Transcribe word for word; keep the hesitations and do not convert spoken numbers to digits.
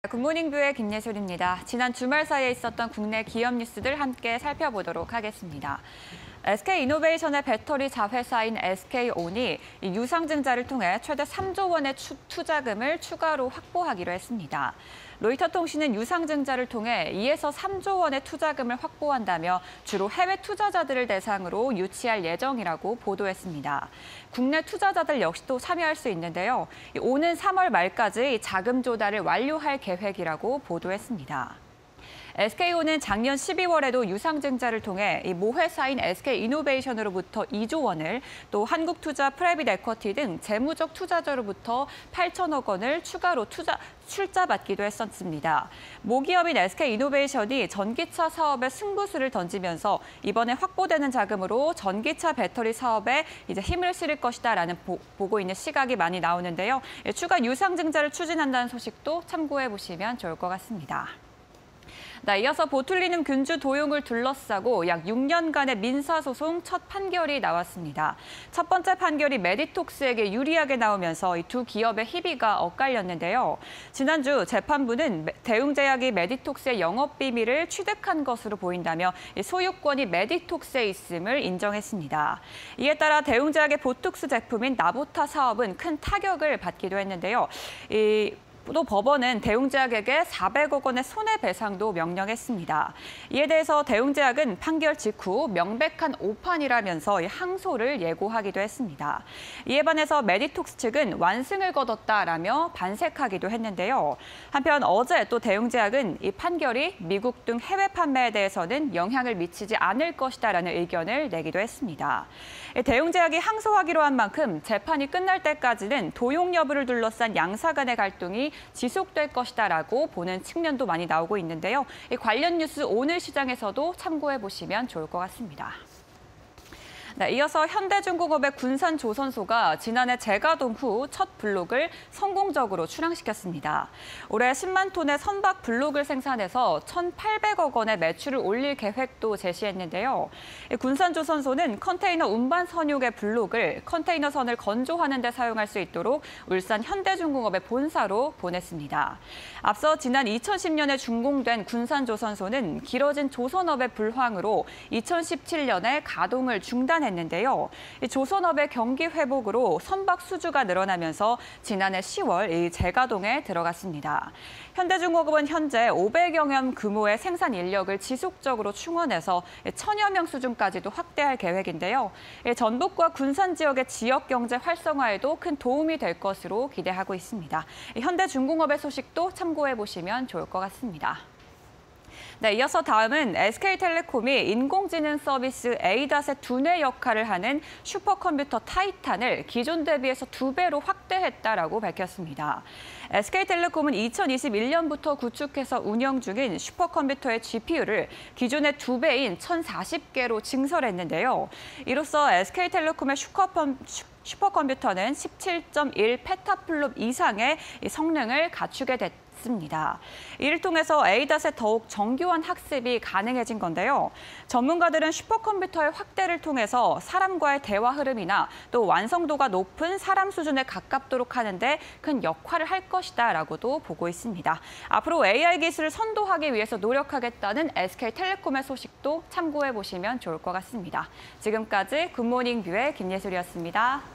굿모닝 뷰의 김예솔입니다. 지난 주말 사이에 있었던 국내 기업 뉴스들 함께 살펴보도록 하겠습니다. 에스케이이노베이션의 배터리 자회사인 에스케이온이 유상증자를 통해 최대 삼조 원의 투자금을 추가로 확보하기로 했습니다. 로이터 통신은 유상증자를 통해 이에서 삼조 원의 투자금을 확보한다며 주로 해외 투자자들을 대상으로 유치할 예정이라고 보도했습니다. 국내 투자자들 역시도 참여할 수 있는데요. 오는 삼월 말까지 자금 조달을 완료할 계획이라고 보도했습니다. 에스케이온은 작년 십이월에도 유상증자를 통해 모 회사인 에스케이이노베이션으로부터 이조 원을, 또 한국투자 프라이빗 에쿼티 등 재무적 투자자로부터 팔천억 원을 추가로 투자, 출자받기도 했었습니다. 모 기업인 에스케이이노베이션이 전기차 사업에 승부수를 던지면서 이번에 확보되는 자금으로 전기차 배터리 사업에 이제 힘을 실을 것이다라는 보, 보고 있는 시각이 많이 나오는데요. 추가 유상증자를 추진한다는 소식도 참고해 보시면 좋을 것 같습니다. 네, 이어서 보툴리눔 균주 도용을 둘러싸고 약 육 년간의 민사소송 첫 판결이 나왔습니다. 첫 번째 판결이 메디톡스에게 유리하게 나오면서 이 두 기업의 희비가 엇갈렸는데요. 지난주 재판부는 대웅제약이 메디톡스의 영업비밀을 취득한 것으로 보인다며 소유권이 메디톡스에 있음을 인정했습니다. 이에 따라 대웅제약의 보톡스 제품인 나보타 사업은 큰 타격을 받기도 했는데요. 이 또 법원은 대웅제약에게 사백억 원의 손해배상도 명령했습니다. 이에 대해서 대웅제약은 판결 직후 명백한 오판이라면서 항소를 예고하기도 했습니다. 이에 반해서 메디톡스 측은 완승을 거뒀다라며 반색하기도 했는데요. 한편 어제 또 대웅제약은 이 판결이 미국 등 해외 판매에 대해서는 영향을 미치지 않을 것이다라는 의견을 내기도 했습니다. 대웅제약이 항소하기로 한 만큼 재판이 끝날 때까지는 도용 여부를 둘러싼 양사 간의 갈등이 지속될 것이다라고 보는 측면도 많이 나오고 있는데요. 이 관련 뉴스 오늘 시장에서도 참고해 보시면 좋을 것 같습니다. 네, 이어서 현대중공업의 군산조선소가 지난해 재가동 후 첫 블록을 성공적으로 출항시켰습니다. 올해 십만 톤의 선박 블록을 생산해서 천팔백억 원의 매출을 올릴 계획도 제시했는데요. 군산조선소는 컨테이너 운반 선용의 블록을 컨테이너선을 건조하는 데 사용할 수 있도록 울산 현대중공업의 본사로 보냈습니다. 앞서 지난 이천십 년에 준공된 군산조선소는 길어진 조선업의 불황으로 이천십칠 년에 가동을 중단 했는데요. 조선업의 경기 회복으로 선박 수주가 늘어나면서 지난해 시월 이 재가동에 들어갔습니다. 현대중공업은 현재 오백여 명 규모의 생산 인력을 지속적으로 충원해서 천여 명 수준까지도 확대할 계획인데요. 전북과 군산 지역의 지역 경제 활성화에도 큰 도움이 될 것으로 기대하고 있습니다. 현대중공업의 소식도 참고해 보시면 좋을 것 같습니다. 네, 이어서 다음은 에스케이텔레콤이 인공지능 서비스 에이닷의 두뇌 역할을 하는 슈퍼컴퓨터 타이탄을 기존 대비해서 두 배로 확대했다라고 밝혔습니다. 에스케이텔레콤은 이천이십일 년부터 구축해서 운영 중인 슈퍼컴퓨터의 지피유를 기존의 두 배인 천사십 개로 증설했는데요. 이로써 에스케이텔레콤의 슈퍼컴, 슈퍼컴퓨터는 십칠 점 일 페타플롭 이상의 성능을 갖추게 됐습니다. 이를 통해서 에이닷의 더욱 정교한 학습이 가능해진 건데요. 전문가들은 슈퍼컴퓨터의 확대를 통해서 사람과의 대화 흐름이나 또 완성도가 높은 사람 수준에 가깝도록 하는 데 큰 역할을 할 것이다라고도 보고 있습니다. 앞으로 에이아이 기술을 선도하기 위해서 노력하겠다는 에스케이텔레콤의 소식도 참고해 보시면 좋을 것 같습니다. 지금까지 굿모닝 뷰의 김예솔이었습니다.